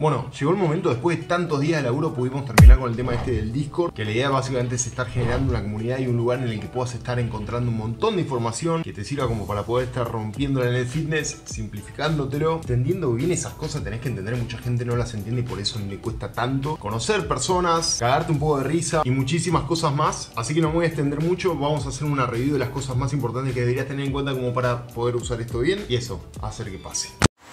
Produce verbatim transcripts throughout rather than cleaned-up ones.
Bueno, llegó el momento, después de tantos días de laburo pudimos terminar con el tema este del Discord, que la idea básicamente es estar generando una comunidad y un lugar en el que puedas estar encontrando un montón de información que te sirva como para poder estar rompiéndola en el fitness, simplificándotelo, entendiendo bien esas cosas. Tenés que entender, mucha gente no las entiende y por eso le cuesta tanto conocer personas, cagarte un poco de risa y muchísimas cosas más. Así que no me voy a extender mucho, vamos a hacer una review de las cosas más importantes que deberías tener en cuenta como para poder usar esto bien y eso, hacer que pase.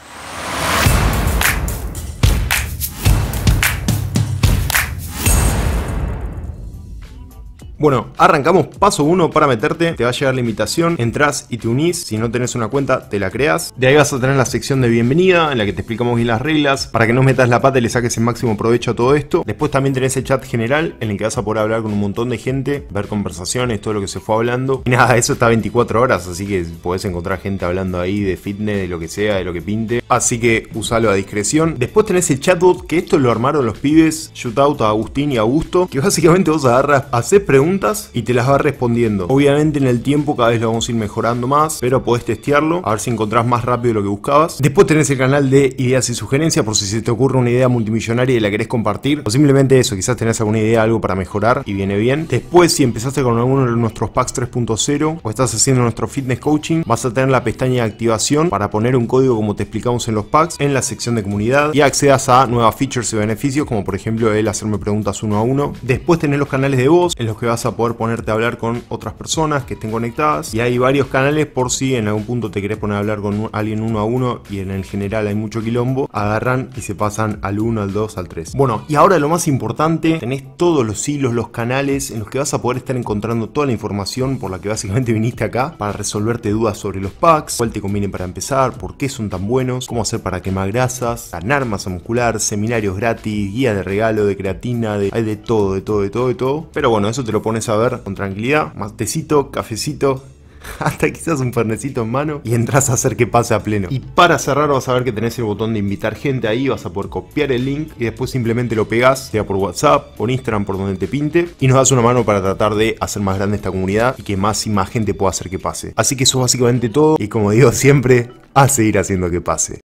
Bueno, arrancamos. Paso uno para meterte, te va a llegar la invitación, entras y te unís. Si no tenés una cuenta, te la creas. De ahí vas a tener la sección de bienvenida en la que te explicamos bien las reglas para que no metas la pata y le saques el máximo provecho a todo esto. Después también tenés el chat general en el que vas a poder hablar con un montón de gente, ver conversaciones, todo lo que se fue hablando. Y nada, eso está veinticuatro horas, así que podés encontrar gente hablando ahí de fitness, de lo que sea, de lo que pinte. Así que usalo a discreción. Después tenés el chatbot, que esto lo armaron los pibes, shootout a Agustín y a Augusto, que básicamente vos agarras, haces preguntas y te las va respondiendo. Obviamente en el tiempo cada vez lo vamos a ir mejorando más, pero podés testearlo, a ver si encontrás más rápido lo que buscabas. Después tenés el canal de ideas y sugerencias por si se te ocurre una idea multimillonaria y la querés compartir, o simplemente eso, quizás tenés alguna idea, algo para mejorar y viene bien. Después, si empezaste con alguno de nuestros packs tres punto cero o estás haciendo nuestro fitness coaching, vas a tener la pestaña de activación para poner un código como te explicamos en los packs en la sección de comunidad y accedas a nuevas features y beneficios, como por ejemplo el hacerme preguntas uno a uno. Después tenés los canales de voz en los que vas a poder ponerte a hablar con otras personas que estén conectadas, y hay varios canales por si en algún punto te querés poner a hablar con alguien uno a uno y en el general hay mucho quilombo, agarran y se pasan al uno, al dos, al tres. Bueno, y ahora lo más importante, tenés todos los hilos, los canales en los que vas a poder estar encontrando toda la información por la que básicamente viniste acá para resolverte dudas sobre los packs, cuál te conviene para empezar, por qué son tan buenos, cómo hacer para quemar grasas, ganar masa muscular, seminarios gratis, guía de regalo de creatina, de, hay de todo, de todo, de todo, de todo. Pero bueno, eso te lo pones a ver con tranquilidad, matecito, cafecito, hasta quizás un fernecito en mano y entras a hacer que pase a pleno. Y para cerrar vas a ver que tenés el botón de invitar gente ahí, vas a poder copiar el link y después simplemente lo pegás, sea por WhatsApp, por Instagram, por donde te pinte, y nos das una mano para tratar de hacer más grande esta comunidad y que más y más gente pueda hacer que pase. Así que eso es básicamente todo y como digo siempre, a seguir haciendo que pase.